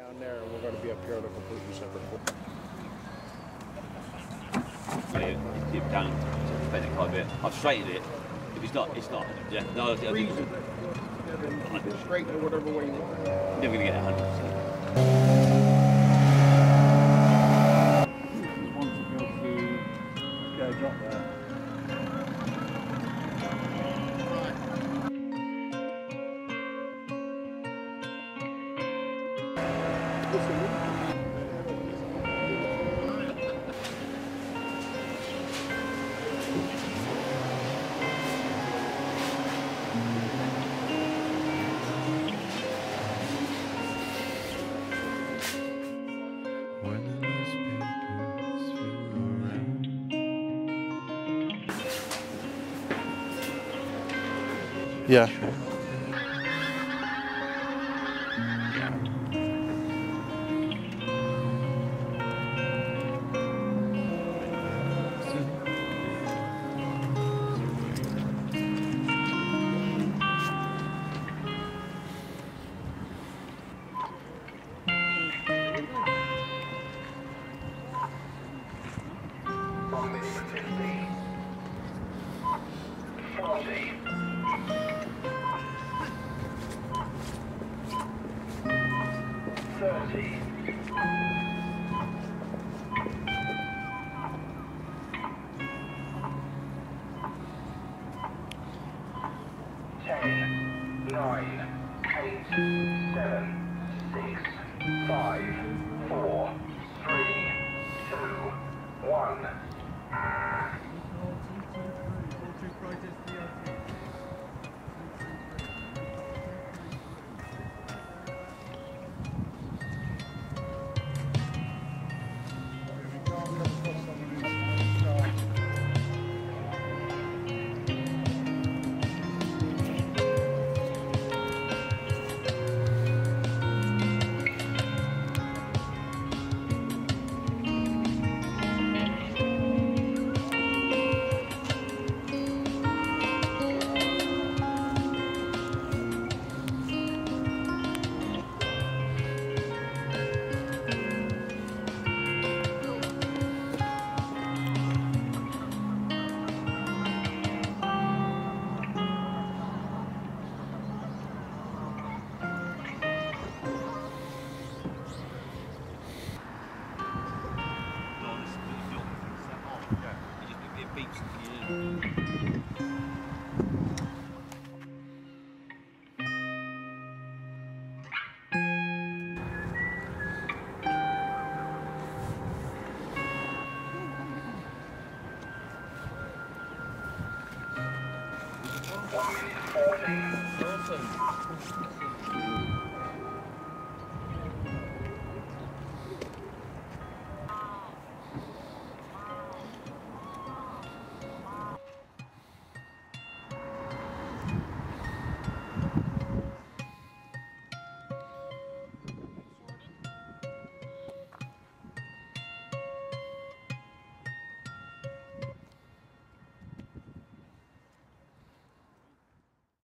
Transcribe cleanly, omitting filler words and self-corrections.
down there, and we're going to be up here on a completely separate floor. Dip down to bend it quite a bit. I've straightened it. If it's not, it's not. Yeah, no, I think Straighten it whatever way you want. you're never going to get 100%. Drop there. Yeah. Awesome.